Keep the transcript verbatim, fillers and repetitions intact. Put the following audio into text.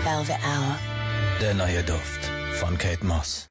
Velvet Hour. Der neue Duft von Kate Moss.